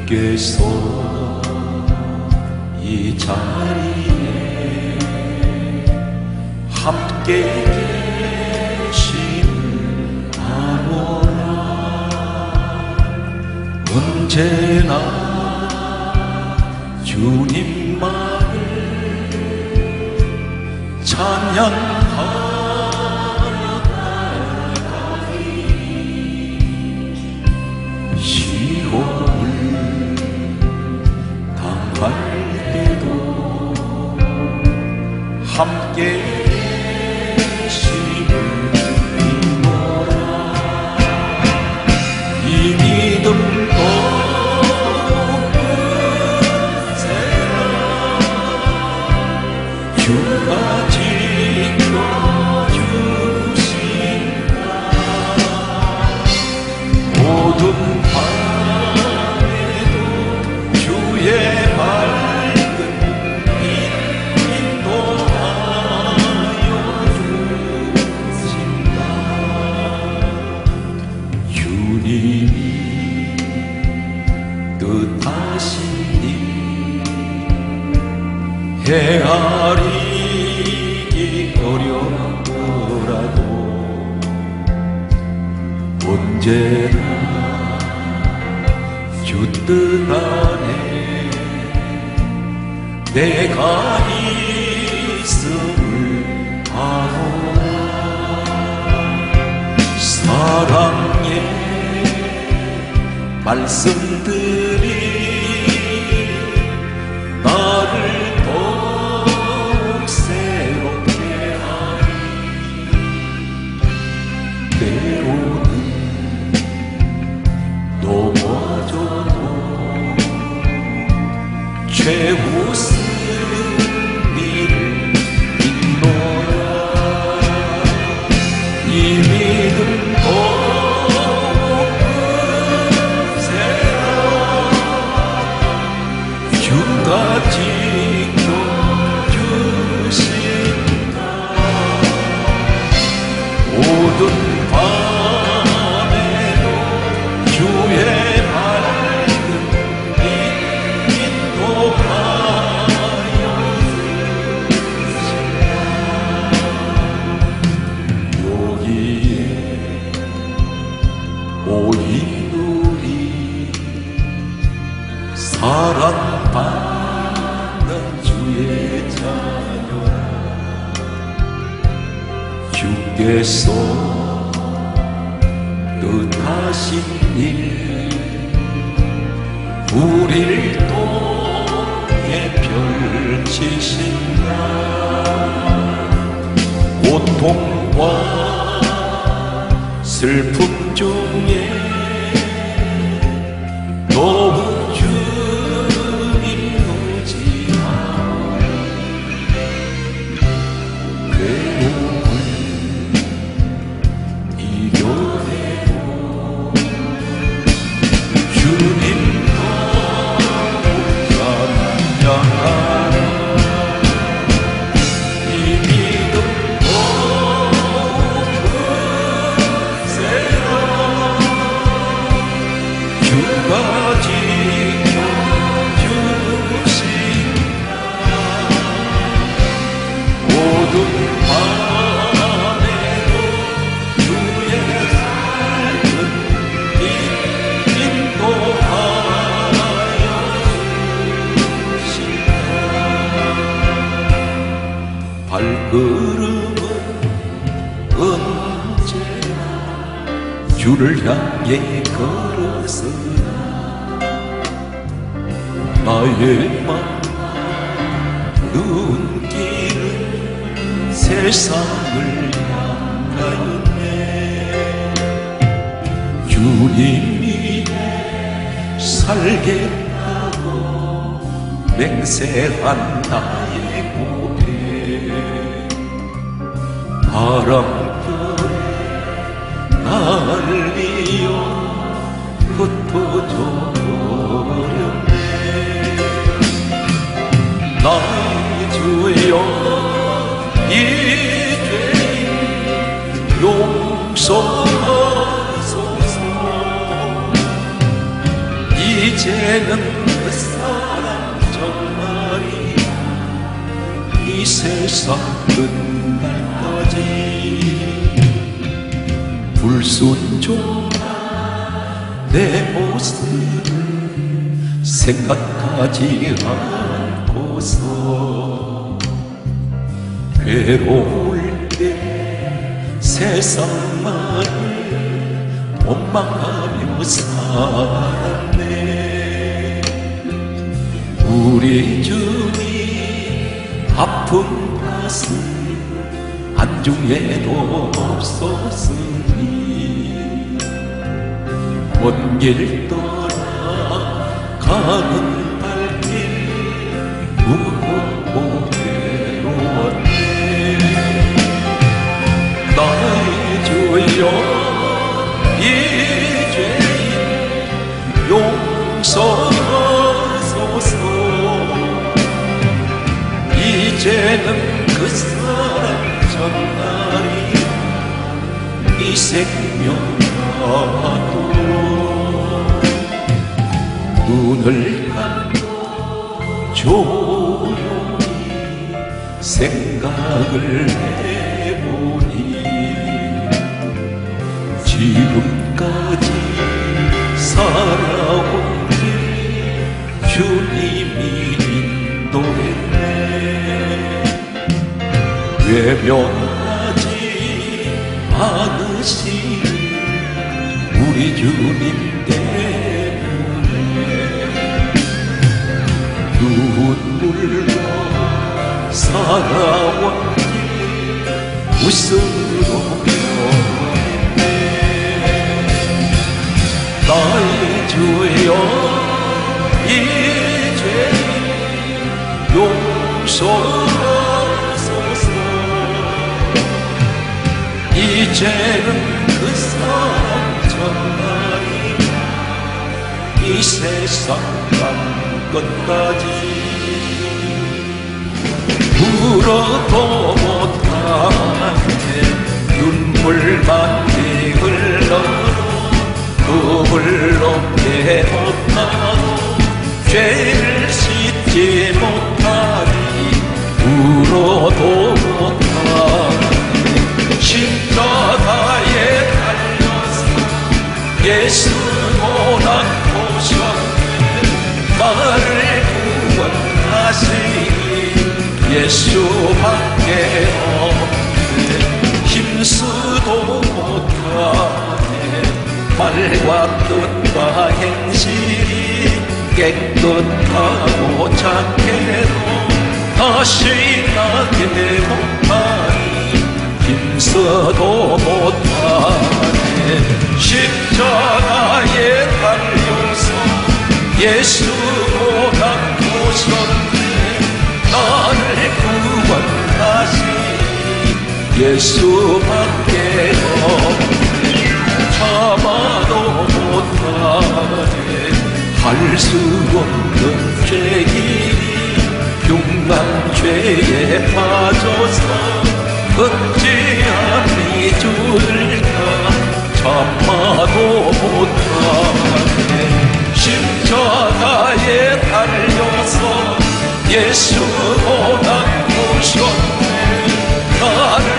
주께서 이 자리에 함께 계심하노라. 언제나 주님만을 찬양하며 나아가리. 시험을 당할 때도 함께 계심을 믿노라. 이 믿음도 주가 지켜주신다. 모든 밤에도 주의 맑은 빛 인도하여 주신다. 주님이 뜻하시니 헤아리기 어렵더라도 언제나 주 뜻 안에 내가 있음을 아노라. 사랑의 말씀들이 나를 새롭게 하리. 때로는 넘어져도 최우선 일을 믿노라. 이 믿음도 주가 지켜주신다. 모든 밤에도 주의 맑은 빛 인도하여 주신다. 여기에 모인 우리 사랑받는 주의 자녀라. 주께서 뜻하신 일 우리를 통해 펼치신다. 고통과 슬픔 중에 너무 주님 놓지 마라. 괴로움을 이겨내고 주님과 찬양하라. 이 믿음도 세라. 주가 지켜주신다. 모든 밤에도 주의 삶은 빛 인도하여 주신다. 발걸음은 언제나 주를 향해 걸어서나 나의 맘 눈길은 세상을 향하였네. 주님이 살겠다고 맹세한 나의 고백 바람결에 날리어 흩어져 버렸네. 나의 주여 이 죄인 용서하소서. 이 이제는 그 사랑 정말이 이 세상 끝날까지 불순종한 내 모습 생각하지 않고서 괴로울 때 세상만을 원망하며 살았네. 우리 주님 아픈 가슴 안중에도 없었으니 먼 길 떠나 가는 발길 무겁고 괴로웠네. 나의 주여 이 죄인 용서하소서. 이제는 그 사랑 전날이 이 생명 가도록 눈을 감고 조용히 생각을 해보니 지금까지 살아온 길 주님이 인도했네. 외면하지 않으시는 우리 주님 때문에 눈물로 살아온 길 웃음으로 변했네. 나의 주여 이 죄인 용서하소서. 이제는 그 사랑 전날이 이 세상 간 끝까지 울어도 못하네. 눈물만 흘러도 눈물롭게 못하고 죄를 씻지 못하니 울어도 못하네. 십자가에 달려서 예수 고난 보셨네. 나를 구원하시니 예수밖에 없네. 힘쓰도 못하네. 말과 뜻과 행실이 깨끗하고 착해도 다시 나게 못하니 힘써도 못하네. 십자가에 달려서 예수 고난 보셨네. 나를 구원하시니 예수밖에 없네. 참아도 못하네. 할 수 없는 죄인이 흉한 죄에 빠져서 어찌하리 줄까 참아도 못하네. 십자가에 달려서 예수 고난 보셨네. 나를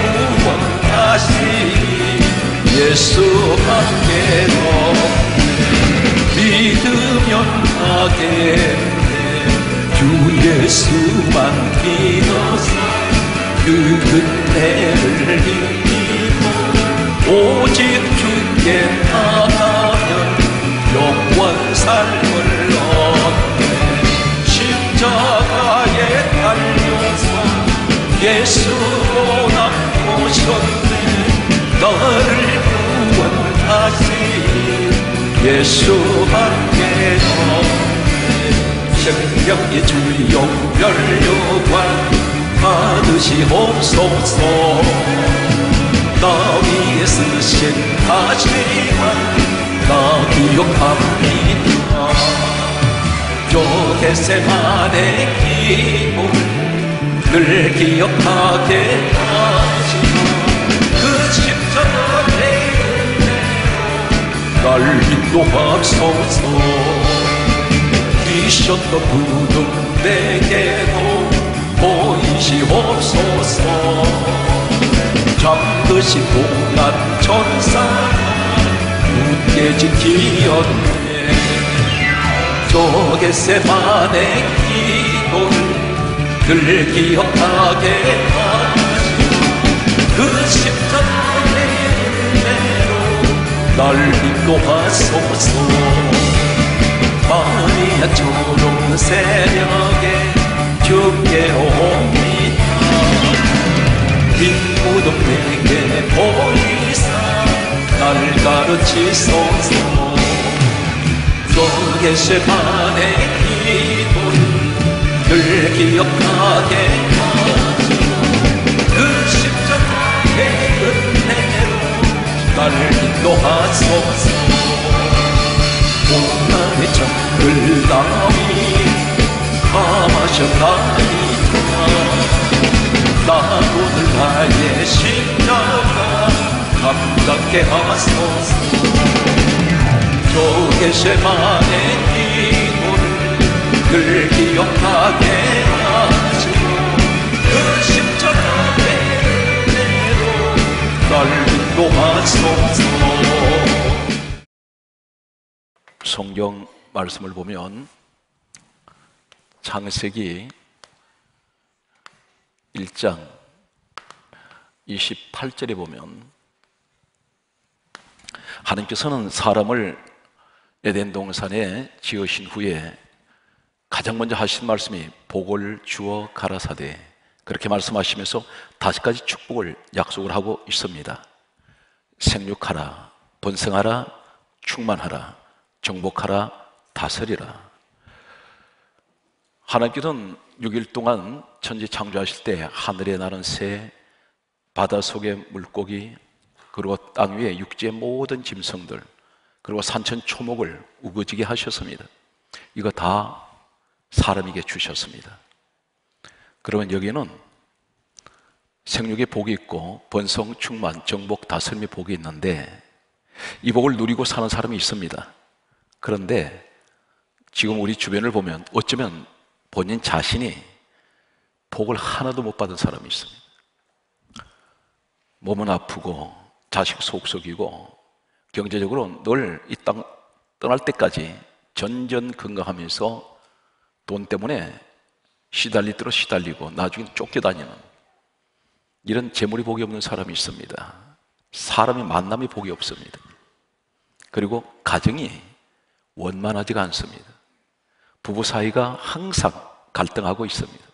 구원하시니 예수밖에 없네. 믿으면 하겠네. 주 예수만 믿어서 그 은혜를 힘입어 오직 주께 나가면 영원 삶을 얻네. 십자가에 달려서 예수 고난 보셨네. 나를 구원하시니 예수밖에 없네. 생명의 주여 멸류관 받으시옵소서. 나 위에 쓰신 다시만 나 기억합니다. 저 겟세마네 기도 늘 기억하게 하시고 그 십자가의 날 인도하소서. 주셨던 부름 내게도 보이시옵소서. 잠드신 동안 천사가 굳게 지키었네. 저 겟세마네 기도를 늘 기억하게 하시고 그 십자가의 은혜로 날 인도하소서. 마리아처럼 새벽에 주께로 옵니다. 빈 무덤 내게 보이사 날 가르치소서. 저 겟세마네 기도를 늘 기억하게 하시고 그 십자가의 은혜로 날 인도하소서. 오늘의 정글 나위 감하셨나이까 나고들 나의 십자가 감당케 하소서. 저 겟세마네 기도를 늘 기억하게 하시고 그 십자가의 은혜로 날 인도하소서. 성경 말씀을 보면 창세기 1장 28절에 보면 하나님께서는 사람을 에덴 동산에 지으신 후에 가장 먼저 하신 말씀이 복을 주어 가라사대, 그렇게 말씀하시면서 5가지 축복을 약속을 하고 있습니다. 생육하라, 번성하라, 충만하라, 정복하라, 다스리라. 하나님께서는 6일 동안 천지 창조하실 때 하늘에 나는 새, 바다 속의 물고기, 그리고 땅 위에 육지의 모든 짐승들, 그리고 산천 초목을 우거지게 하셨습니다. 이거 다 사람에게 주셨습니다. 그러면 여기는 생육의 복이 있고 번성, 충만, 정복, 다스림의 복이 있는데 이 복을 누리고 사는 사람이 있습니다. 그런데 지금 우리 주변을 보면 어쩌면 본인 자신이 복을 하나도 못 받은 사람이 있습니다. 몸은 아프고 자식 속썩이고 경제적으로 늘 이 땅 떠날 때까지 전전긍긍하면서 돈 때문에 시달릴 대로 시달리고 나중에 쫓겨다니는 이런 재물이 복이 없는 사람이 있습니다. 사람의 만남이 복이 없습니다. 그리고 가정이 원만하지가 않습니다. 부부 사이가 항상 갈등하고 있습니다.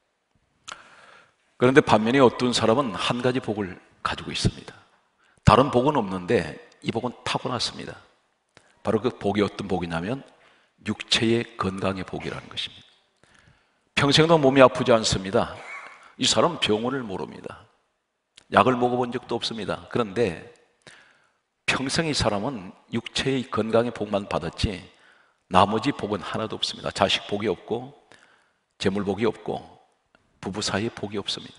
그런데 반면에 어떤 사람은 한 가지 복을 가지고 있습니다. 다른 복은 없는데 이 복은 타고났습니다. 바로 그 복이 어떤 복이냐면 육체의 건강의 복이라는 것입니다. 평생도 몸이 아프지 않습니다. 이 사람은 병원을 모릅니다. 약을 먹어본 적도 없습니다. 그런데 평생 이 사람은 육체의 건강의 복만 받았지 나머지 복은 하나도 없습니다. 자식 복이 없고 재물 복이 없고 부부 사이에 복이 없습니다.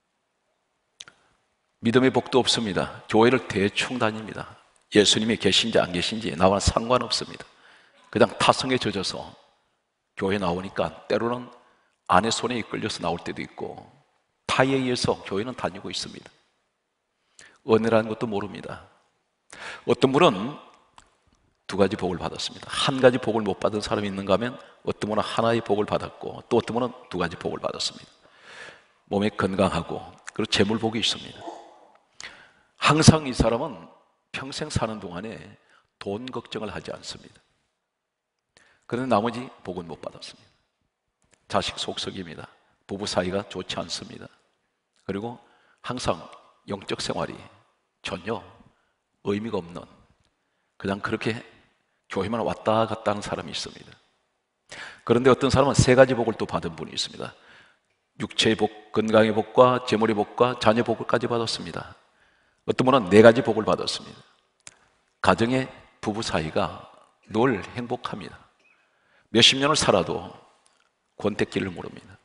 믿음의 복도 없습니다. 교회를 대충 다닙니다. 예수님이 계신지 안 계신지 나와 상관없습니다. 그냥 타성에 젖어서 교회 나오니까 때로는 아내 손에 이끌려서 나올 때도 있고 타에 의해서 교회는 다니고 있습니다. 은혜라는 것도 모릅니다. 어떤 분은 2가지 복을 받았습니다. 한 가지 복을 못 받은 사람이 있는가 하면 어떤 분은 하나의 복을 받았고 또 어떤 분은 2가지 복을 받았습니다. 몸이 건강하고 그리고 재물 복이 있습니다. 항상 이 사람은 평생 사는 동안에 돈 걱정을 하지 않습니다. 그런데 나머지 복은 못 받았습니다. 자식 속썩입니다. 부부 사이가 좋지 않습니다. 그리고 항상 영적 생활이 전혀 의미가 없는 그냥 그렇게 교회만 왔다 갔다 하는 사람이 있습니다. 그런데 어떤 사람은 3가지 복을 또 받은 분이 있습니다. 육체의 복, 건강의 복과 재물의 복과 자녀 복을까지 받았습니다. 어떤 분은 4가지 복을 받았습니다. 가정의 부부 사이가 늘 행복합니다. 몇십 년을 살아도 권태기를 모릅니다.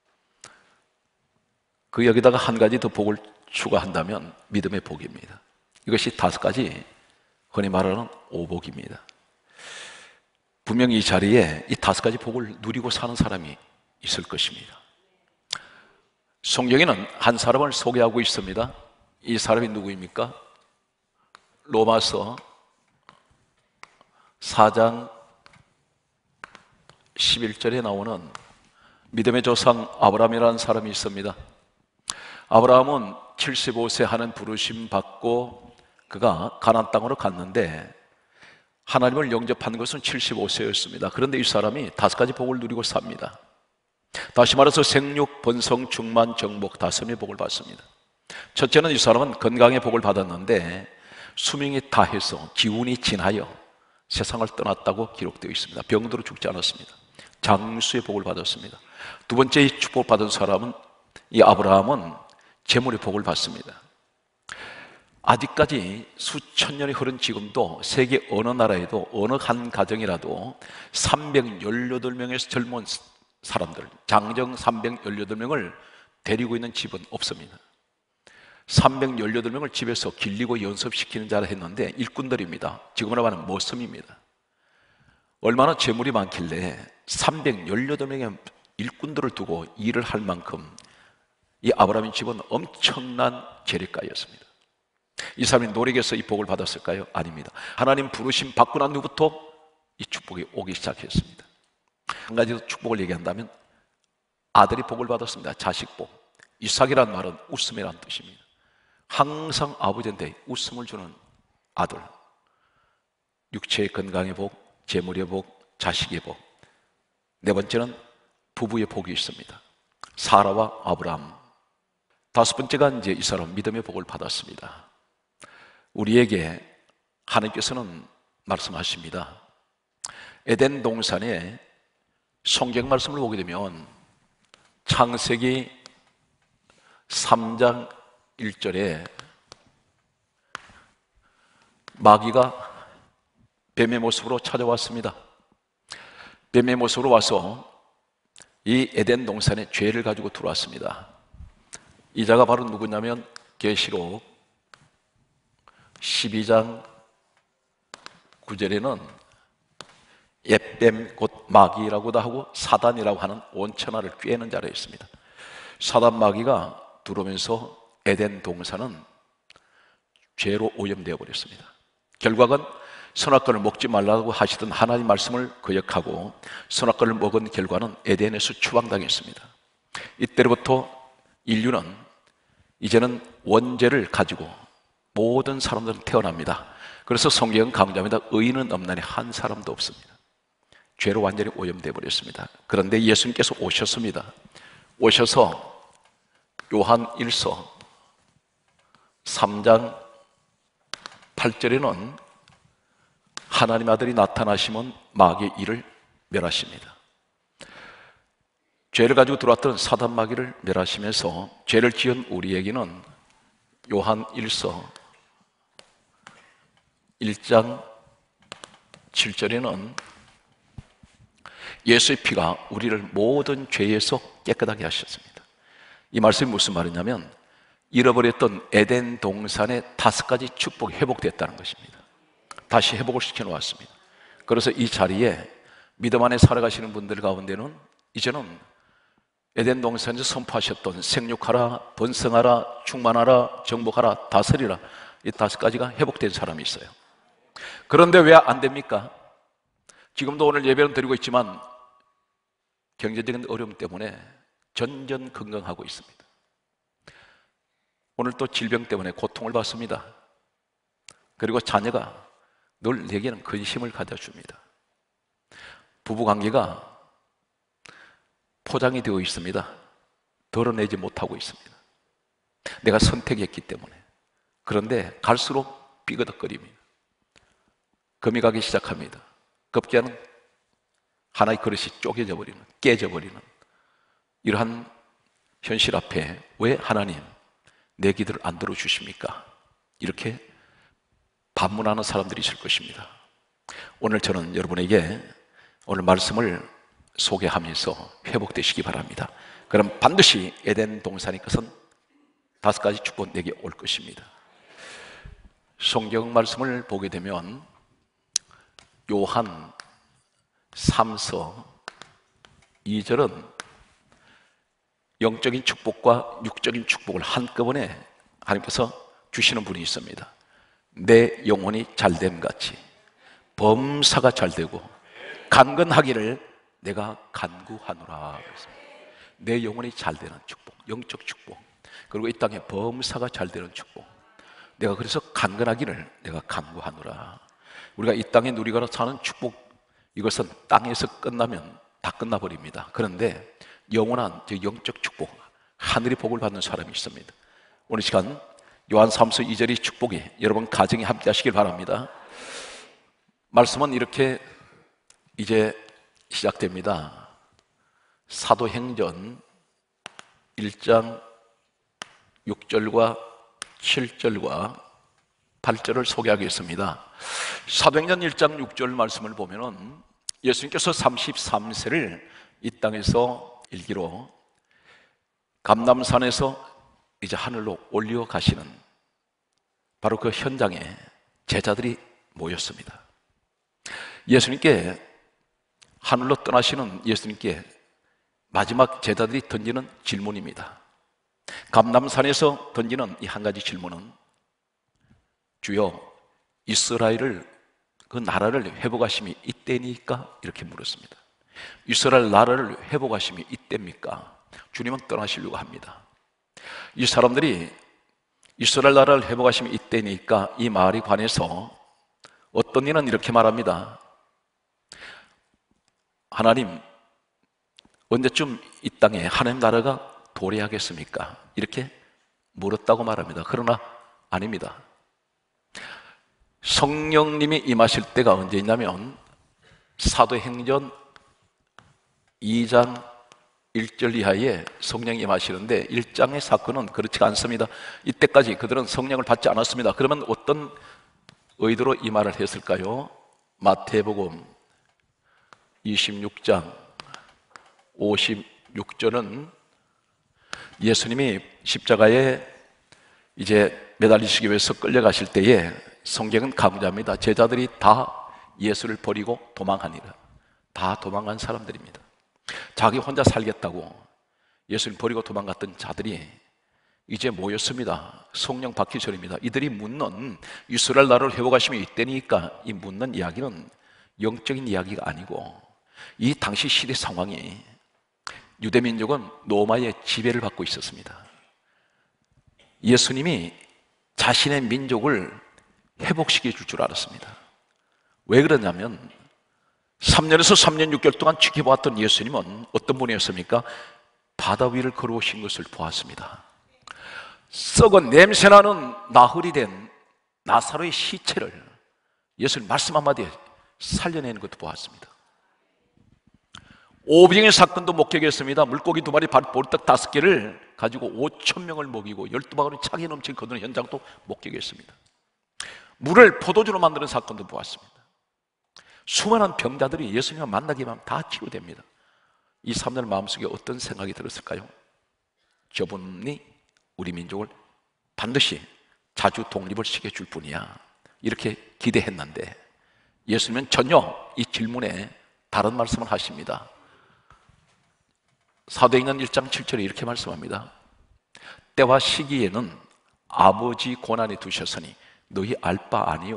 그 여기다가 한 가지 더 복을 추가한다면 믿음의 복입니다. 이것이 5가지 흔히 말하는 오복입니다. 분명히 이 자리에 이 5가지 복을 누리고 사는 사람이 있을 것입니다. 성경에는 한 사람을 소개하고 있습니다. 이 사람이 누구입니까? 로마서 4장 11절에 나오는 믿음의 조상 아브라함이라는 사람이 있습니다. 아브라함은 75세 하는 부르심 받고 그가 가나안 땅으로 갔는데 하나님을 영접한 것은 75세였습니다. 그런데 이 사람이 5가지 복을 누리고 삽니다. 다시 말해서 생육, 번성, 충만, 정복 5의 복을 받습니다. 첫째는 이 사람은 건강의 복을 받았는데 수명이 다해서 기운이 진하여 세상을 떠났다고 기록되어 있습니다. 병으로 죽지 않았습니다. 장수의 복을 받았습니다. 두 번째 이 축복받은 사람은 이 아브라함은 재물의 복을 받습니다. 아직까지 수천 년이 흐른 지금도 세계 어느 나라에도 어느 한 가정이라도 318명에서 젊은 사람들, 장정 318명을 데리고 있는 집은 없습니다. 318명을 집에서 길리고 연습시키는 자라 했는데 일꾼들입니다. 지금으로 말하면 머슴입니다. 얼마나 재물이 많길래 318명의 일꾼들을 두고 일을 할 만큼 이 아브라함의 집은 엄청난 재력가였습니다. 이 사람이 노력해서 이 복을 받았을까요? 아닙니다. 하나님 부르심 받고 난 후부터 이 축복이 오기 시작했습니다. 한 가지 더 축복을 얘기한다면 아들이 복을 받았습니다. 자식복. 이삭이란 말은 웃음이란 뜻입니다. 항상 아버지한테 웃음을 주는 아들. 육체의 건강의 복, 재물의 복, 자식의 복. 네 번째는 부부의 복이 있습니다. 사라와 아브라함. 5번째가 이제 이 사람 믿음의 복을 받았습니다. 우리에게 하나님께서는 말씀하십니다. 에덴 동산에 성경 말씀을 보게 되면 창세기 3장 1절에 마귀가 뱀의 모습으로 찾아왔습니다. 뱀의 모습으로 와서 이 에덴 동산에 죄를 가지고 들어왔습니다. 이 자가 바로 누구냐면 계시록 12장 9절에는 옛뱀 곧 마귀라고도 하고 사단이라고 하는 온천하를 꿰는 자로 있습니다. 사단 마귀가 들어오면서 에덴 동산은 죄로 오염되어 버렸습니다. 결과는 선악과를 먹지 말라고 하시던 하나님 말씀을 거역하고 선악과를 먹은 결과는 에덴에서 추방당했습니다. 이때로부터 인류는 이제는 원죄를 가지고 모든 사람들은 태어납니다. 그래서 성경은 강조합니다. 의인은 없나니 한 사람도 없습니다. 죄로 완전히 오염되어 버렸습니다. 그런데 예수님께서 오셨습니다. 오셔서 요한 1서 3장 8절에는 하나님 아들이 나타나시면 마귀의 일을 멸하십니다. 죄를 가지고 들어왔던 사단 마귀를 멸하시면서 죄를 지은 우리에게는 요한 1서 1장 7절에는 예수의 피가 우리를 모든 죄에서 깨끗하게 하셨습니다. 이 말씀이 무슨 말이냐면 잃어버렸던 에덴 동산의 5가지 축복이 회복됐다는 것입니다. 다시 회복을 시켜놓았습니다. 그래서 이 자리에 믿음 안에 살아가시는 분들 가운데는 이제는 에덴 동산에서 선포하셨던 생육하라, 번성하라, 충만하라, 정복하라, 다스리라 이 5가지가 회복된 사람이 있어요. 그런데 왜 안 됩니까? 지금도 오늘 예배는 드리고 있지만 경제적인 어려움 때문에 전전긍긍하고 있습니다. 오늘 또 질병 때문에 고통을 받습니다. 그리고 자녀가 늘 내게는 근심을 가져줍니다. 부부관계가 포장이 되어 있습니다. 덜어내지 못하고 있습니다. 내가 선택했기 때문에. 그런데 갈수록 삐그덕거립니다. 금이 가기 시작합니다. 급기야는 하나의 그릇이 쪼개져 버리는, 깨져 버리는 이러한 현실 앞에 왜 하나님 내 기도를 안 들어주십니까? 이렇게 반문하는 사람들이 있을 것입니다. 오늘 저는 여러분에게 오늘 말씀을 소개하면서 회복되시기 바랍니다. 그럼 반드시 에덴 동산의 것은 5가지 축복 내게 올 것입니다. 성경 말씀을 보게 되면 요한 3서 2절은 영적인 축복과 육적인 축복을 한꺼번에 하나님께서 주시는 분이 있습니다. 내 영혼이 잘됨 같이 범사가 잘되고 강건하기를 내가 간구하노라. 내 영혼이 잘되는 축복, 영적 축복, 그리고 이 땅에 범사가 잘되는 축복, 내가 그래서 간건하기를 내가 간구하노라. 우리가 이 땅에 누리거나 사는 축복, 이것은 땅에서 끝나면 다 끝나버립니다. 그런데 영원한 영적 축복, 하늘의 복을 받는 사람이 있습니다. 오늘 시간 요한 3서 2절의 축복이 여러분 가정에 함께 하시길 바랍니다. 말씀은 이렇게 이제 시작됩니다. 사도행전 1장 6절과 7절과 8절을 소개하겠습니다. 사도행전 1장 6절 말씀을 보면은 예수님께서 33세를 이 땅에서 일기로 감람산에서 이제 하늘로 올려 가시는 바로 그 현장에 제자들이 모였습니다. 예수님께 하늘로 떠나시는 예수님께 마지막 제자들이 던지는 질문입니다. 감람산에서 던지는 이 한 가지 질문은 주여 이스라엘을 그 나라를 회복하심이 이때니까? 이렇게 물었습니다. 이스라엘 나라를 회복하심이 이때입니까? 주님은 떠나시려고 합니다. 이 사람들이 이스라엘 나라를 회복하심이 이때니까 이 말에 관해서 어떤 이는 이렇게 말합니다. 하나님 언제쯤 이 땅에 하나님 나라가 도래하겠습니까? 이렇게 물었다고 말합니다. 그러나 아닙니다. 성령님이 임하실 때가 언제 있냐면 사도행전 2장 1절 이하에 성령이 임하시는데 1장의 사건은 그렇지 않습니다. 이때까지 그들은 성령을 받지 않았습니다. 그러면 어떤 의도로 이 말을 했을까요? 마태복음 26장 56절은 예수님이 십자가에 이제 매달리시기 위해서 끌려가실 때에 성경은 강조합니다. 제자들이 다 예수를 버리고 도망하니라. 다 도망간 사람들입니다. 자기 혼자 살겠다고 예수를 버리고 도망갔던 자들이 이제 모였습니다. 성령 받기 전입니다. 이들이 묻는 이스라엘 나라를 회복하심이 이때니까 이 묻는 이야기는 영적인 이야기가 아니고 이 당시 시대 상황이 유대민족은 로마의 지배를 받고 있었습니다. 예수님이 자신의 민족을 회복시켜 줄 줄 알았습니다. 왜 그러냐면 3년에서 3년 6개월 동안 지켜보았던 예수님은 어떤 분이었습니까? 바다 위를 걸어오신 것을 보았습니다. 썩은 냄새나는 나흘이 된 나사로의 시체를 예수님 말씀 한마디에 살려내는 것도 보았습니다. 오병의 사건도 목격했습니다. 물고기 2마리, 보리떡 5개를 가지고 5,000명을 먹이고 12바구니 차게 넘친 거두는 현장도 목격했습니다. 물을 포도주로 만드는 사건도 보았습니다. 수많은 병자들이 예수님을 만나기만 하면 다 치유됩니다. 이 사람들 마음속에 어떤 생각이 들었을까요? 저분이 우리 민족을 반드시 자주 독립을 시켜줄 분이야, 이렇게 기대했는데 예수님은 전혀 이 질문에 다른 말씀을 하십니다. 사도행전 1장 7절에 이렇게 말씀합니다. 때와 시기에는 아버지 고난에 두셨으니 너희 알 바 아니요.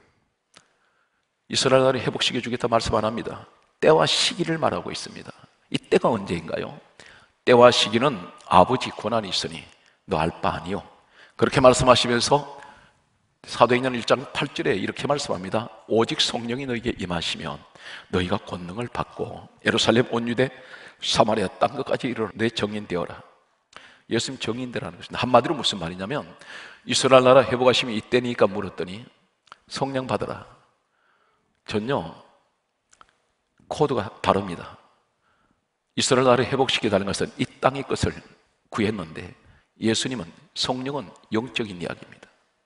이스라엘 나라를 회복시켜 주겠다 말씀 안 합니다. 때와 시기를 말하고 있습니다. 이 때가 언제인가요? 때와 시기는 아버지 고난이 있으니 너 알 바 아니요. 그렇게 말씀하시면서 사도행전 1장 8절에 이렇게 말씀합니다. 오직 성령이 너희에게 임하시면 너희가 권능을 받고 예루살렘 온 유대 사마리아 땅 끝까지 이르러 내 정인 되어라. 예수님 정인되라는 것입니다. 한마디로 무슨 말이냐면 이스라엘 나라 회복하심이 이때니까 물었더니 성령 받으라. 전혀 코드가 다릅니다. 이스라엘 나라를 회복시키다는 것은 이 땅의 것을 구했는데 예수님은 성령은 영적인 이야기입니다.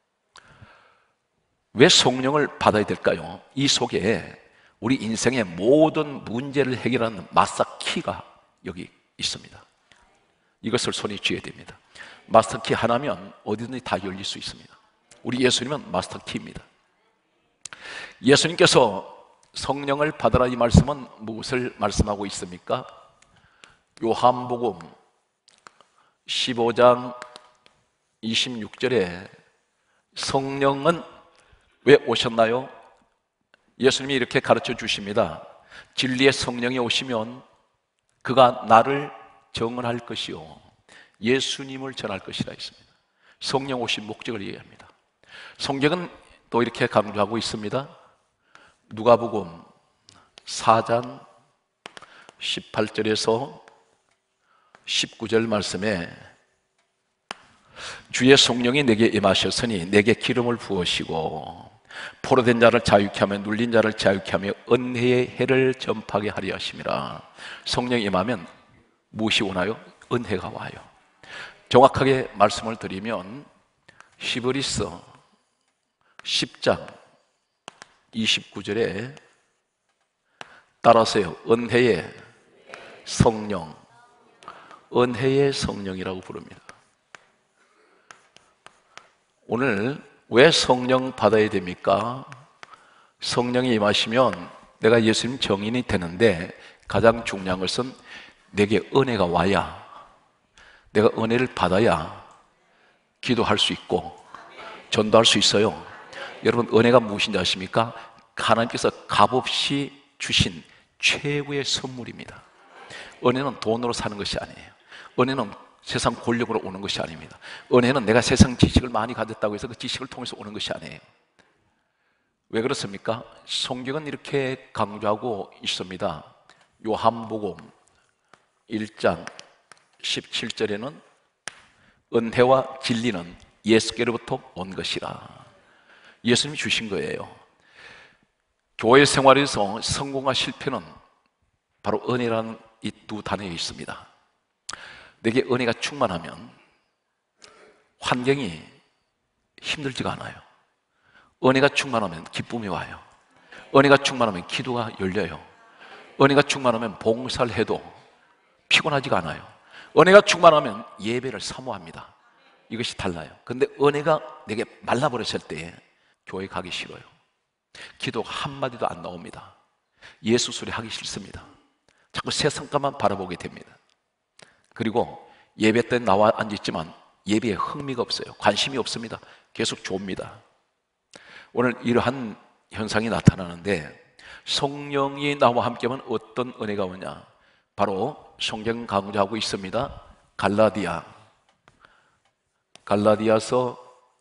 왜 성령을 받아야 될까요? 이 속에 우리 인생의 모든 문제를 해결하는 마스터키가 여기 있습니다. 이것을 손에 쥐어야 됩니다. 마스터키 하나면 어디든지 다 열릴 수 있습니다. 우리 예수님은 마스터키입니다. 예수님께서 성령을 받으라 이 말씀은 무엇을 말씀하고 있습니까? 요한복음 15장 26절에 성령은 왜 오셨나요? 예수님이 이렇게 가르쳐 주십니다. 진리의 성령이 오시면 그가 나를 정언할 것이요 예수님을 전할 것이라 했습니다. 성령 오신 목적을 이해합니다. 성경은 또 이렇게 강조하고 있습니다. 누가복음 4장 18절에서 19절 말씀에 주의 성령이 내게 임하셨으니 내게 기름을 부으시고 포로된 자를 자유케 하며 눌린 자를 자유케 하며 은혜의 해를 전파하게 하려 하심이라. 성령이 임하면 무엇이 오나요? 은혜가 와요. 정확하게 말씀을 드리면 히브리서 10장 29절에 따라서요, 은혜의 성령, 은혜의 성령이라고 부릅니다. 오늘 왜 성령 받아야 됩니까? 성령이 임하시면 내가 예수님 정인이 되는데 가장 중요한 것은 내게 은혜가 와야, 내가 은혜를 받아야 기도할 수 있고 전도할 수 있어요. 여러분, 은혜가 무엇인지 아십니까? 하나님께서 값없이 주신 최고의 선물입니다. 은혜는 돈으로 사는 것이 아니에요. 은혜는 세상 권력으로 오는 것이 아닙니다. 은혜는 내가 세상 지식을 많이 가졌다고 해서 그 지식을 통해서 오는 것이 아니에요. 왜 그렇습니까? 성경은 이렇게 강조하고 있습니다. 요한복음 1장 17절에는 은혜와 진리는 예수께로부터 온 것이라. 예수님이 주신 거예요. 교회 생활에서 성공과 실패는 바로 은혜라는 이 두 단어에 있습니다. 내게 은혜가 충만하면 환경이 힘들지가 않아요. 은혜가 충만하면 기쁨이 와요. 은혜가 충만하면 기도가 열려요. 은혜가 충만하면 봉사를 해도 피곤하지가 않아요. 은혜가 충만하면 예배를 사모합니다. 이것이 달라요. 근데 은혜가 내게 말라버렸을 때 교회 가기 싫어요. 기도 한마디도 안 나옵니다. 예수 소리 하기 싫습니다. 자꾸 세상가만 바라보게 됩니다. 그리고 예배 때 나와 앉았지만 예배에 흥미가 없어요. 관심이 없습니다. 계속 좁니다. 오늘 이러한 현상이 나타나는데 성령이 나와 함께하면 어떤 은혜가 오냐? 바로 성경 강조하고 있습니다. 갈라디아서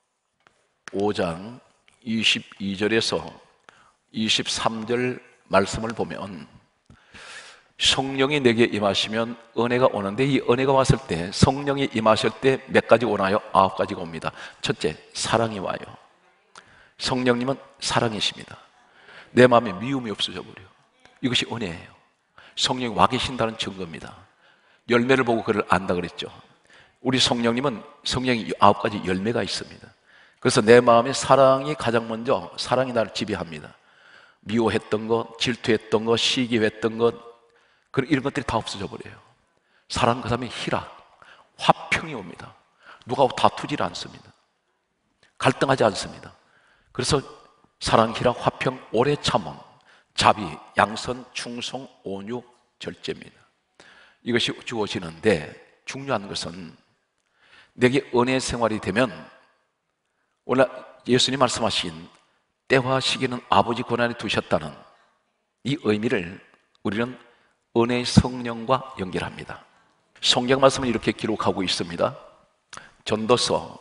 5장 22절에서 23절 말씀을 보면 성령이 내게 임하시면 은혜가 오는데 이 은혜가 왔을 때 성령이 임하실 때 몇 가지 오나요? 9가지가 옵니다. 첫째, 사랑이 와요. 성령님은 사랑이십니다. 내 마음에 미움이 없어져 버려요. 이것이 은혜예요. 성령이 와 계신다는 증거입니다. 열매를 보고 그를 안다 그랬죠. 우리 성령님은 성령이 9가지 열매가 있습니다. 그래서 내 마음에 사랑이 가장 먼저, 사랑이 나를 지배합니다. 미워했던 것, 질투했던 것, 시기했던 것, 이런 것들이 다 없어져 버려요. 사랑, 그 다음에 희락, 화평이 옵니다. 누구하고 다투질 않습니다. 갈등하지 않습니다. 그래서 사랑, 희락, 화평, 오래 참음, 자비, 양선, 충성, 온유, 절제입니다. 이것이 주어지는데 중요한 것은 내게 은혜 생활이 되면 오늘 예수님 말씀하신 때와 시기는 아버지 권한에 두셨다는 이 의미를 우리는 은혜의 성령과 연결합니다. 성경 말씀은 이렇게 기록하고 있습니다. 전도서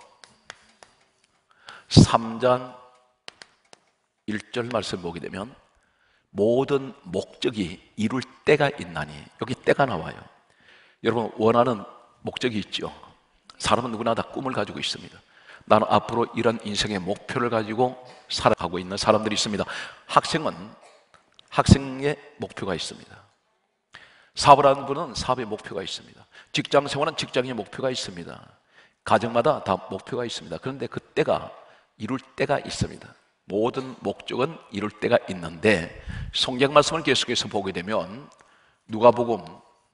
3장 1절 말씀 보게 되면 모든 목적이 이룰 때가 있나니, 여기 때가 나와요. 여러분, 원하는 목적이 있죠. 사람은 누구나 다 꿈을 가지고 있습니다. 나는 앞으로 이런 인생의 목표를 가지고 살아가고 있는 사람들이 있습니다. 학생의 목표가 있습니다. 사업을 하는 분은 사업의 목표가 있습니다. 직장 생활은 직장의 목표가 있습니다. 가정마다 다 목표가 있습니다. 그런데 그 때가 이룰 때가 있습니다. 모든 목적은 이룰 때가 있는데 성경 말씀을 계속해서 보게 되면 누가복음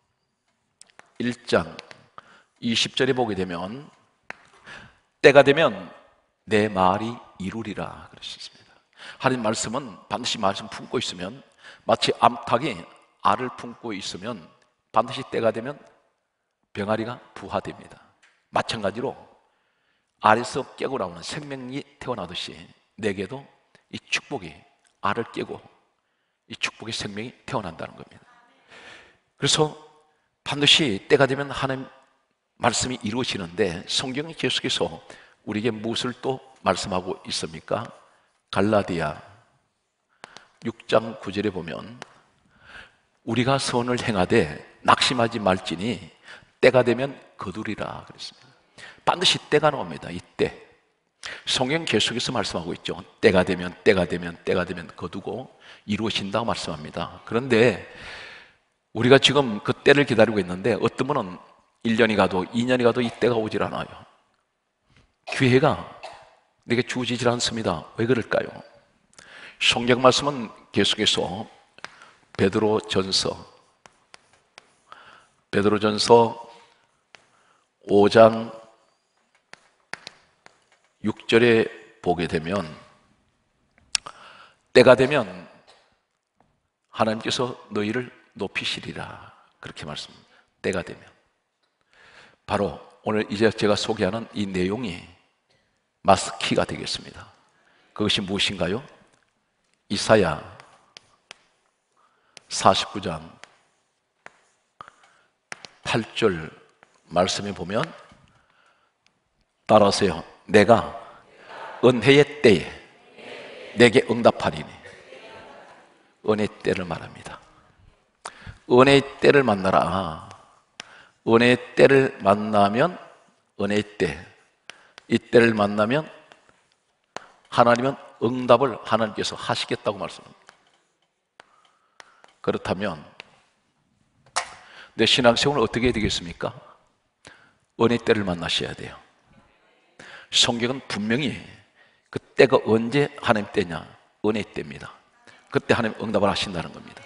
1장 20절에 보게 되면 때가 되면 내 말이 이루리라 그러셨습니다. 하나님 말씀은 반드시 말씀 품고 있으면, 마치 암탉이 알을 품고 있으면 반드시 때가 되면 병아리가 부화됩니다. 마찬가지로 알에서 깨고 나오는 생명이 태어나듯이 내게도 이 축복이 알을 깨고 이 축복의 생명이 태어난다는 겁니다. 그래서 반드시 때가 되면 하나님 말씀이 이루어지는데, 성경이 계속해서 우리에게 무엇을 또 말씀하고 있습니까? 갈라디아 6장 9절에 보면 우리가 선을 행하되 낙심하지 말지니 때가 되면 거두리라 그랬습니다. 반드시 때가 나옵니다. 이때 성경 계속해서 말씀하고 있죠. 때가 되면 거두고 이루어진다고 말씀합니다. 그런데 우리가 지금 그 때를 기다리고 있는데, 어떤 분은 1년이 가도 2년이 가도 이 때가 오질 않아요. 기회가 내게 주어지질 않습니다. 왜 그럴까요? 성경 말씀은 계속해서 베드로전서 5장 6절에 보게 되면, 때가 되면 하나님께서 너희를 높이시리라 그렇게 말씀합니다. 때가 되면, 바로 오늘 이제 제가 소개하는 이 내용이 마스키가 되겠습니다. 그것이 무엇인가요? 이사야 49장 8절 말씀에 보면, 따라하세요. 내가 은혜의 때에 내게 응답하리니. 은혜의 때를 말합니다. 은혜의 때를 만나라. 은혜의 때를 만나면, 은혜의 때, 이 때를 만나면 하나님은 응답을 하나님께서 하시겠다고 말씀합니다. 그렇다면 내 신앙생활은 어떻게 해야 되겠습니까? 은혜의 때를 만나셔야 돼요. 성경은 분명히 그 때가 언제 하나님 때냐? 은혜의 때입니다. 그때 하나님 응답을 하신다는 겁니다.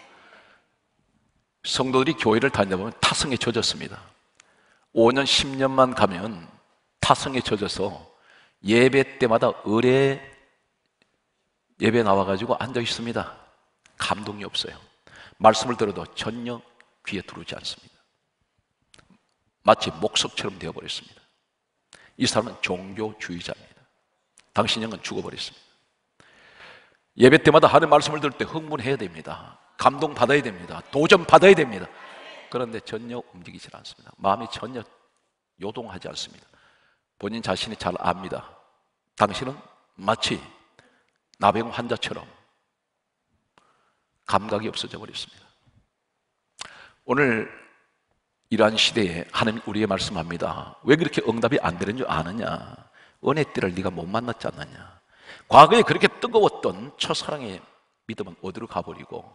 성도들이 교회를 다니다 보면 타성에 젖었습니다. 5년, 10년만 가면 타성에 젖어서 예배 때마다 의례 예배 나와가지고 앉아 있습니다. 감동이 없어요. 말씀을 들어도 전혀 귀에 들어오지 않습니다. 마치 목석처럼 되어버렸습니다. 이 사람은 종교주의자입니다. 당신 영은 죽어버렸습니다. 예배 때마다 하나님 말씀을 들을 때 흥분해야 됩니다. 감동 받아야 됩니다. 도전 받아야 됩니다. 그런데 전혀 움직이질 않습니다. 마음이 전혀 요동하지 않습니다. 본인 자신이 잘 압니다. 당신은 마치 나병 환자처럼 감각이 없어져 버렸습니다. 오늘 이러한 시대에 하나님 우리에게 말씀합니다. 왜 그렇게 응답이 안 되는 줄 아느냐? 은혜 때를 네가 못 만났지 않느냐? 과거에 그렇게 뜨거웠던 첫사랑의 믿음은 어디로 가버리고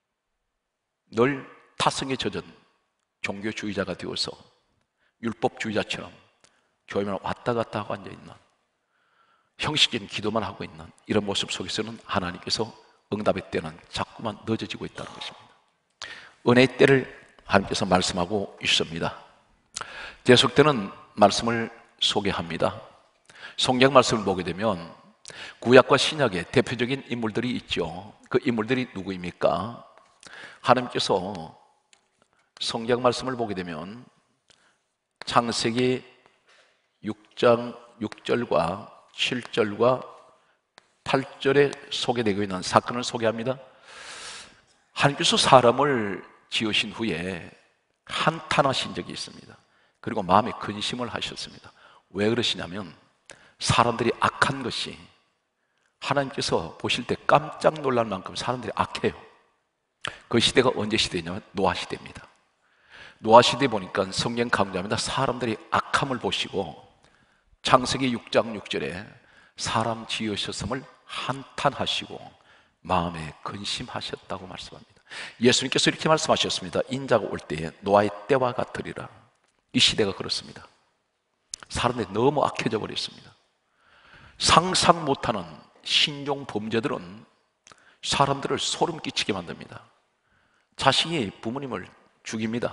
늘 타성에 젖은 종교주의자가 되어서 율법주의자처럼 교회만 왔다 갔다 하고 앉아있는, 형식적인 기도만 하고 있는 이런 모습 속에서는 하나님께서 응답의 때는 자꾸만 늦어지고 있다는 것입니다. 은혜의 때를 하나님께서 말씀하고 있습니다. 계속되는 말씀을 소개합니다. 성경 말씀을 보게 되면 구약과 신약의 대표적인 인물들이 있죠. 그 인물들이 누구입니까? 하나님께서 성경 말씀을 보게 되면 창세기 6장 6절과 7절과 8절에 소개되고 있는 사건을 소개합니다. 하나님께서 사람을 지으신 후에 한탄하신 적이 있습니다. 그리고 마음에 근심을 하셨습니다. 왜 그러시냐면 사람들이 악한 것이 하나님께서 보실 때 깜짝 놀랄 만큼 사람들이 악해요. 그 시대가 언제 시대냐면 노아 시대입니다. 노아 시대 보니까 성경 강조합니다. 사람들이 악함을 보시고 창세기 6장 6절에 사람 지으셨음을 한탄하시고 마음에 근심하셨다고 말씀합니다. 예수님께서 이렇게 말씀하셨습니다. 인자가 올 때에 노아의 때와 같으리라. 이 시대가 그렇습니다. 사람들이 너무 악해져 버렸습니다. 상상 못하는 신종 범죄들은 사람들을 소름 끼치게 만듭니다. 자식이 부모님을 죽입니다.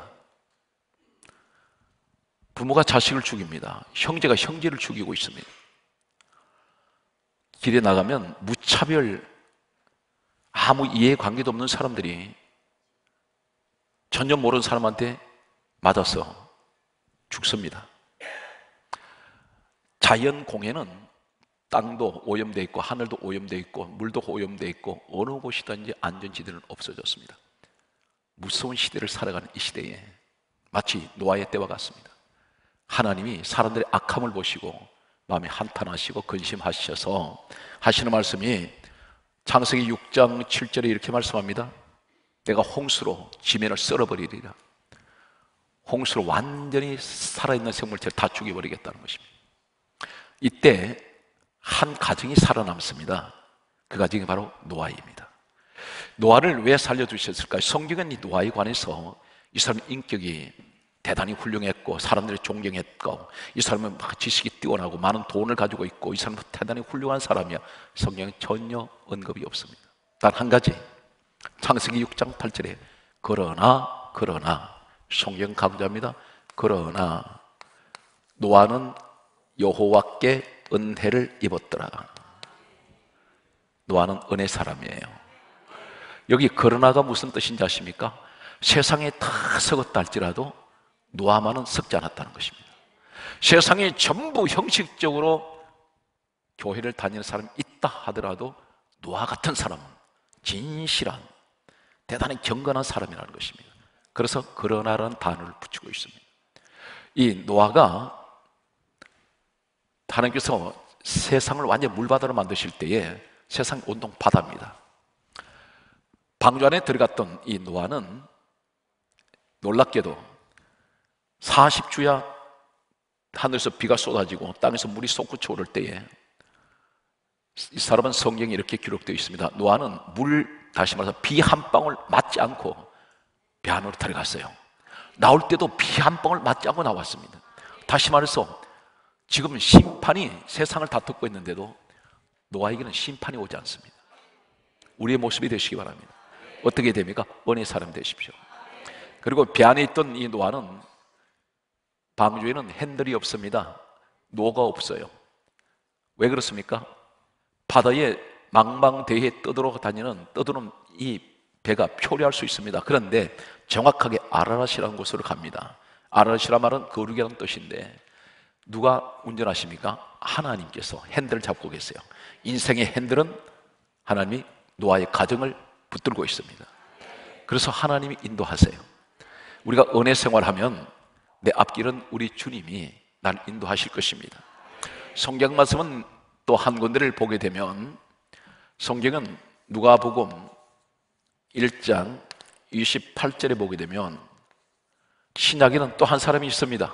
부모가 자식을 죽입니다. 형제가 형제를 죽이고 있습니다. 길에 나가면 무차별 아무 이해관계도 없는 사람들이 전혀 모르는 사람한테 맞아서 죽습니다. 자연 공해는 땅도 오염되어 있고 하늘도 오염되어 있고 물도 오염되어 있고 어느 곳이든지 안전지대는 없어졌습니다. 무서운 시대를 살아가는 이 시대에 마치 노아의 때와 같습니다. 하나님이 사람들의 악함을 보시고 마음에 한탄하시고 근심하셔서 하시는 말씀이 창세기 6장 7절에 이렇게 말씀합니다. 내가 홍수로 지면을 썰어버리리라. 홍수로 완전히 살아있는 생물체를 다 죽여버리겠다는 것입니다. 이때 한 가정이 살아남습니다. 그 가정이 바로 노아입니다. 노아를 왜 살려주셨을까요? 성경은 이 노아에 관해서 이 사람 인격이 대단히 훌륭했고 사람들이 존경했고 이 사람은 지식이 뛰어나고 많은 돈을 가지고 있고 이 사람은 대단히 훌륭한 사람이야. 성경에 전혀 언급이 없습니다. 단 한 가지, 창세기 6장 8절에 그러나 성경 강조합니다. 그러나 노아는 여호와께 은혜를 입었더라. 노아는 은혜 사람이에요. 여기 그러나가 무슨 뜻인지 아십니까? 세상에 다 썩었다 할지라도 노아만은 썩지 않았다는 것입니다. 세상에 전부 형식적으로 교회를 다니는 사람이 있다 하더라도 노아 같은 사람은 진실한 대단히 경건한 사람이라는 것입니다. 그래서 그러나라는 단어를 붙이고 있습니다. 이 노아가 하나님께서 세상을 완전히 물바다로 만드실 때에 세상 온통 바다입니다. 방주 안에 들어갔던 이 노아는 놀랍게도 40주야 하늘에서 비가 쏟아지고 땅에서 물이 솟구쳐 오를 때에 이 사람은 성경에 이렇게 기록되어 있습니다. 노아는 다시 말해서 비 한 방울 맞지 않고 배 안으로 들어갔어요. 나올 때도 비 한 방울 맞지 않고 나왔습니다. 다시 말해서 지금 심판이 세상을 다투고 있는데도 노아에게는 심판이 오지 않습니다. 우리의 모습이 되시기 바랍니다. 어떻게 됩니까? 은혜의 사람 되십시오. 그리고 배 안에 있던 이 노아는 방주에는 핸들이 없습니다. 노가 없어요. 왜 그렇습니까? 바다에 망망대해에 떠도는 이 배가 표류할 수 있습니다. 그런데 정확하게 아라랏이라는 곳으로 갑니다. 아라랏이란 말은 거룩이라는 뜻인데 누가 운전하십니까? 하나님께서 핸들을 잡고 계세요. 인생의 핸들은 하나님이 노아의 가정을 붙들고 있습니다. 그래서 하나님이 인도하세요. 우리가 은혜 생활하면 내 앞길은 우리 주님이 날 인도하실 것입니다. 성경 말씀은 또 한 군데를 보게 되면 성경은 누가복음 1장 28절에 보게 되면 신약에는 또 한 사람이 있습니다.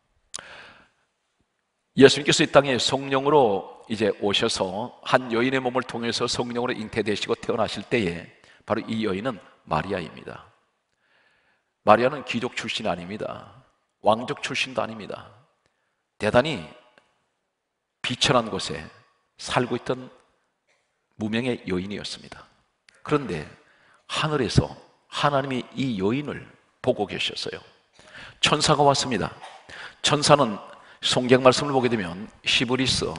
예수님께서 이 땅에 성령으로 이제 오셔서 한 여인의 몸을 통해서 성령으로 잉태되시고 태어나실 때에 바로 이 여인은 마리아입니다. 마리아는 귀족 출신이 아닙니다. 왕족 출신도 아닙니다. 대단히 비천한 곳에 살고 있던 무명의 여인이었습니다. 그런데 하늘에서 하나님이 이 여인을 보고 계셨어요. 천사가 왔습니다. 천사는 성경 말씀을 보게 되면 히브리서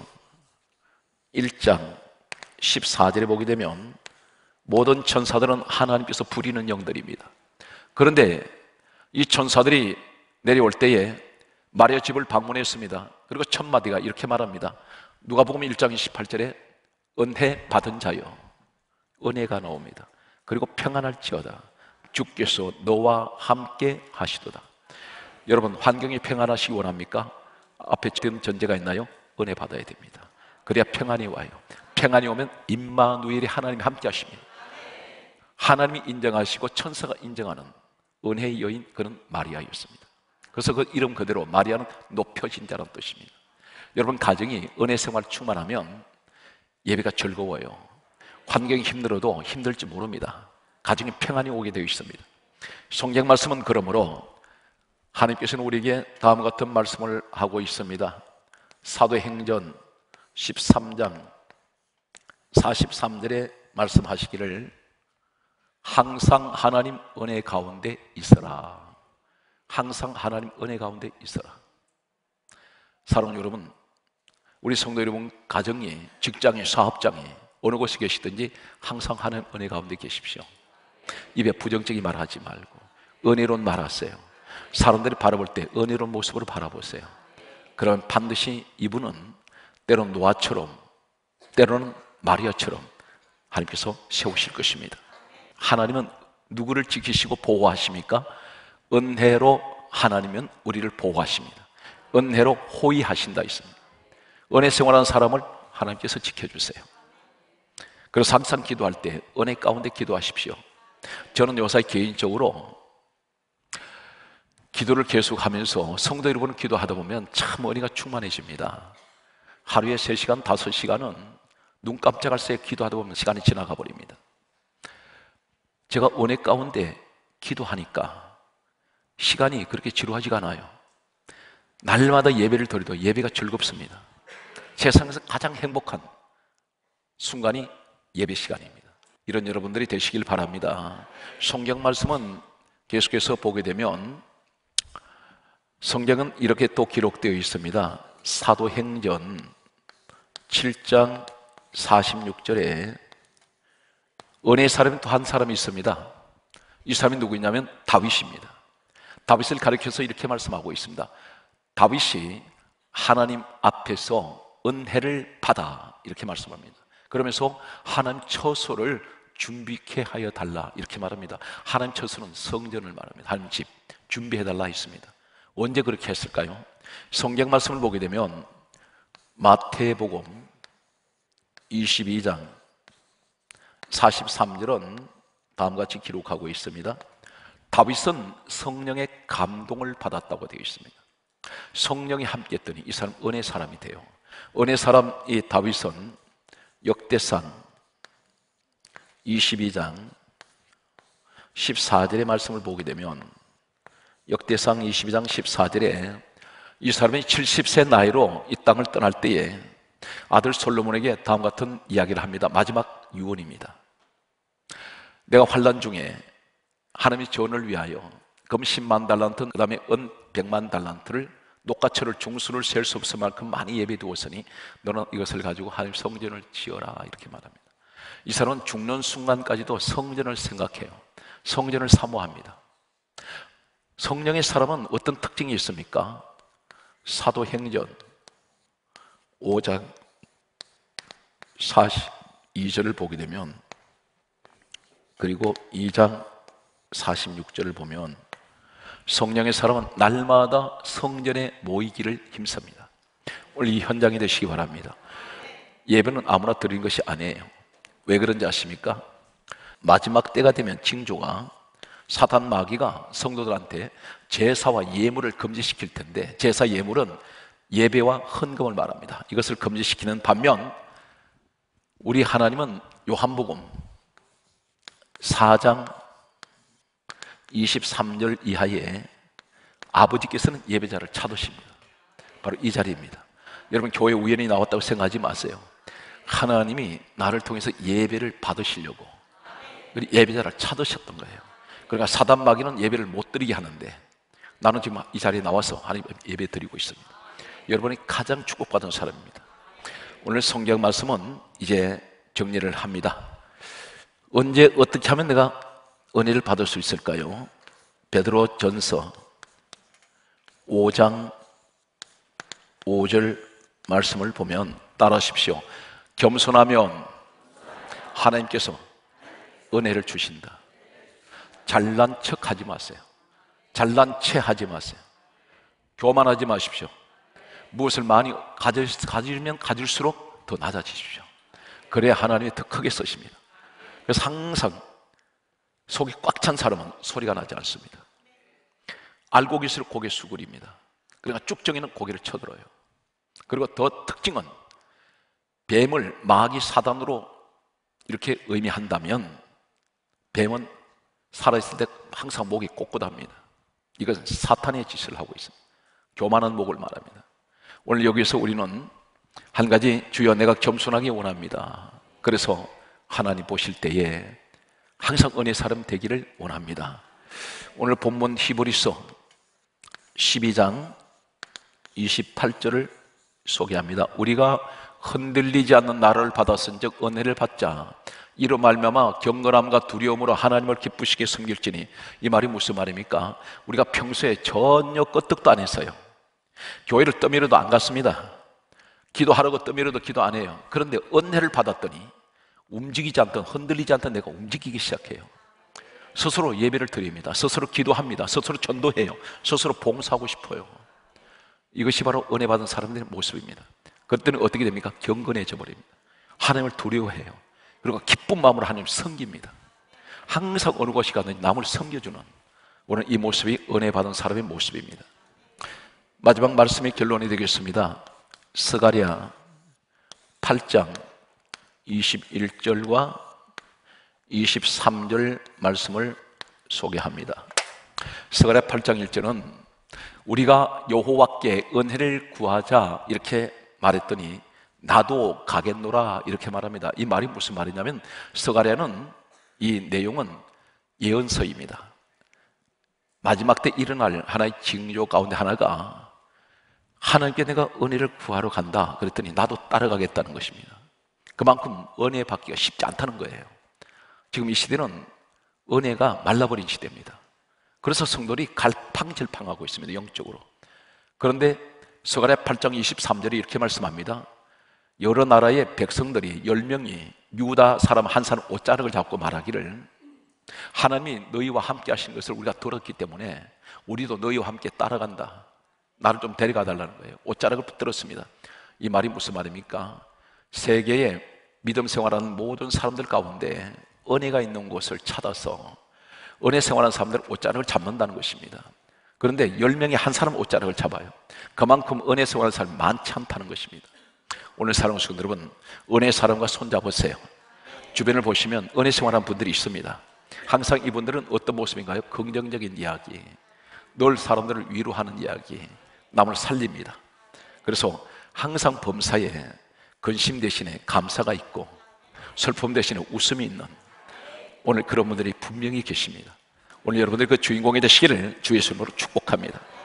1장 14절에 보게 되면 모든 천사들은 하나님께서 부리는 영들입니다. 그런데 이 천사들이 내려올 때에 마리아 집을 방문했습니다. 그리고 첫 마디가 이렇게 말합니다. 누가복음 1장 28절에 은혜 받은 자여 은혜가 나옵니다. 그리고 평안할지어다 주께서 너와 함께 하시도다. 여러분 환경이 평안하시기 원합니까? 앞에 지금 전제가 있나요? 은혜 받아야 됩니다. 그래야 평안이 와요. 평안이 오면 임마누엘이 하나님이 함께 하십니다. 하나님이 인정하시고 천사가 인정하는 은혜의 여인, 그는 마리아였습니다. 그래서 그 이름 그대로 마리아는 높여진 자라는 뜻입니다. 여러분 가정이 은혜 생활 충만하면 예배가 즐거워요. 환경이 힘들어도 힘들지 모릅니다. 가정에 평안이 오게 되어 있습니다. 성경 말씀은 그러므로 하나님께서는 우리에게 다음과 같은 말씀을 하고 있습니다. 사도행전 13장 43절에 말씀하시기를 항상 하나님 은혜 가운데 있어라. 항상 하나님 은혜 가운데 있어라. 사랑하는 여러분, 우리 성도 여러분 가정이, 직장이, 사업장이 어느 곳에 계시든지 항상 하나님 은혜 가운데 계십시오. 입에 부정적인 말 하지 말고 은혜로운 말하세요. 사람들이 바라볼 때 은혜로운 모습으로 바라보세요. 그러면 반드시 이분은 때로는 노아처럼, 때로는 마리아처럼 하나님께서 세우실 것입니다. 하나님은 누구를 지키시고 보호하십니까? 은혜로 하나님은 우리를 보호하십니다. 은혜로 호위하신다 있습니다. 은혜 생활하는 사람을 하나님께서 지켜주세요. 그래서 항상 기도할 때 은혜 가운데 기도하십시오. 저는 요새 개인적으로 기도를 계속하면서 성도 여러분 기도하다 보면 참 은혜가 충만해집니다. 하루에 3시간, 5시간은 눈 깜짝할 새에 기도하다 보면 시간이 지나가 버립니다. 제가 은혜 가운데 기도하니까 시간이 그렇게 지루하지가 않아요. 날마다 예배를 드려도 예배가 즐겁습니다. 세상에서 가장 행복한 순간이 예배 시간입니다. 이런 여러분들이 되시길 바랍니다. 성경 말씀은 계속해서 보게 되면 성경은 이렇게 또 기록되어 있습니다. 사도행전 7장 46절에 은혜의 사람이 또 한 사람이 있습니다. 이 사람이 누구냐면 다윗입니다. 다윗을 가리켜서 이렇게 말씀하고 있습니다. 다윗이 하나님 앞에서 은혜를 받아 이렇게 말씀합니다. 그러면서 하나님 처소를 준비케 하여 달라 이렇게 말합니다. 하나님 처소는 성전을 말합니다. 하나님 집 준비해 달라 했습니다. 언제 그렇게 했을까요? 성경 말씀을 보게 되면 마태복음 22장 43절은 다음과 같이 기록하고 있습니다. 다윗은 성령의 감동을 받았다고 되어 있습니다. 성령이 함께 했더니 이 사람 은혜 사람이 돼요. 은혜 사람 이 다윗은 역대상 22장 14절의 말씀을 보게 되면 역대상 22장 14절에 이 사람이 70세 나이로 이 땅을 떠날 때에 아들 솔로몬에게 다음 같은 이야기를 합니다. 마지막 유언입니다. 내가 환난 중에 하나님의 전을 위하여 금 10만 달란트 그 다음에 은 100만 달란트를 녹과철을 중수를 셀 수 없을 만큼 많이 예배 두었으니 너는 이것을 가지고 하나님 성전을 지어라 이렇게 말합니다. 이 사람은 죽는 순간까지도 성전을 생각해요. 성전을 사모합니다. 성령의 사람은 어떤 특징이 있습니까? 사도행전 5장 42절을 보게 되면 그리고 2장 46절을 보면 성령의 사람은 날마다 성전에 모이기를 힘씁니다. 오늘 이 현장이 되시기 바랍니다. 예배는 아무나 드리는 것이 아니에요. 왜 그런지 아십니까? 마지막 때가 되면 징조가 사탄 마귀가 성도들한테 제사와 예물을 금지시킬 텐데 제사 예물은 예배와 헌금을 말합니다. 이것을 금지시키는 반면 우리 하나님은 요한복음 4장 23절 이하에 아버지께서는 예배자를 찾으십니다. 바로 이 자리입니다. 여러분 교회 우연히 나왔다고 생각하지 마세요. 하나님이 나를 통해서 예배를 받으시려고 예배자를 찾으셨던 거예요. 그러니까 사단 마귀는 예배를 못 드리게 하는데 나는 지금 이 자리에 나와서 하나님 예배 드리고 있습니다. 여러분이 가장 축복받은 사람입니다. 오늘 성경 말씀은 이제 정리를 합니다. 언제 어떻게 하면 내가 은혜를 받을 수 있을까요? 베드로 전서 5장 5절 말씀을 보면 따라하십시오. 겸손하면 하나님께서 은혜를 주신다. 잘난 척 하지 마세요. 잘난 체 하지 마세요. 교만하지 마십시오. 무엇을 많이 가지면 가질수록 더 낮아지십시오. 그래야 하나님이 더 크게 쓰십니다. 그래서 항상 속이 꽉 찬 사람은 소리가 나지 않습니다. 알고 계실수록 고개 수그립니다. 그러니까 쭉정이는 고개를 쳐들어요. 그리고 더 특징은 뱀을 마귀 사단으로 이렇게 의미한다면 뱀은 살아있을 때 항상 목이 꼿꼿합니다. 이것은 사탄의 짓을 하고 있습니다. 교만한 목을 말합니다. 오늘 여기서 우리는 한 가지 주여 내가 겸손하게 원합니다. 그래서 하나님 보실 때에 항상 은혜 사람 되기를 원합니다. 오늘 본문 히브리서 12장 28절을 소개합니다. 우리가 흔들리지 않는 나를 받았은즉 은혜를 받자. 이로 말미암아 경건함과 두려움으로 하나님을 기쁘시게 섬길지니. 이 말이 무슨 말입니까? 우리가 평소에 전혀 끄떡도 안 했어요. 교회를 떠밀어도 안 갔습니다. 기도하라고 떠밀어도 기도 안 해요. 그런데 은혜를 받았더니 움직이지 않던, 흔들리지 않던 내가 움직이기 시작해요. 스스로 예배를 드립니다. 스스로 기도합니다. 스스로 전도해요. 스스로 봉사하고 싶어요. 이것이 바로 은혜 받은 사람들의 모습입니다. 그때는 어떻게 됩니까? 경건해져 버립니다. 하나님을 두려워해요. 그리고 기쁜 마음으로 하나님을 섬깁니다. 항상 어느 곳이 가든지 남을 섬겨주는, 오늘 이 모습이 은혜 받은 사람의 모습입니다. 마지막 말씀의 결론이 되겠습니다. 스가랴 8장 21절과 23절 말씀을 소개합니다. 스가랴 8장 1절은 우리가 여호와께 은혜를 구하자 이렇게 말했더니 나도 가겠노라 이렇게 말합니다. 이 말이 무슨 말이냐면, 스가랴는 이 내용은 예언서입니다. 마지막 때 일어날 하나의 징조 가운데 하나가 하나님께 내가 은혜를 구하러 간다 그랬더니 나도 따라가겠다는 것입니다. 그만큼 은혜 받기가 쉽지 않다는 거예요. 지금 이 시대는 은혜가 말라버린 시대입니다. 그래서 성도들이 갈팡질팡하고 있습니다, 영적으로. 그런데 스가랴 8장 23절에 이렇게 말씀합니다. 여러 나라의 백성들이 10명이 유다 사람 한 사람 옷자락을 잡고 말하기를, 하나님이 너희와 함께 하신 것을 우리가 들었기 때문에 우리도 너희와 함께 따라간다. 나를 좀 데려가 달라는 거예요. 옷자락을 붙들었습니다. 이 말이 무슨 말입니까? 세계에 믿음 생활하는 모든 사람들 가운데 은혜가 있는 곳을 찾아서 은혜 생활하는 사람들 옷자락을 잡는다는 것입니다. 그런데 10명이 한 사람 옷자락을 잡아요. 그만큼 은혜 생활하는 사람이 많지 않다는 것입니다. 오늘 사랑하는 성도 여러분, 은혜 사람과 손잡으세요. 주변을 보시면 은혜 생활하는 분들이 있습니다. 항상 이분들은 어떤 모습인가요? 긍정적인 이야기, 늘 사람들을 위로하는 이야기, 남을 살립니다. 그래서 항상 범사에 근심 대신에 감사가 있고 슬픔 대신에 웃음이 있는, 오늘 그런 분들이 분명히 계십니다. 오늘 여러분들 그 주인공이 되시기를 주 예수님으로 축복합니다.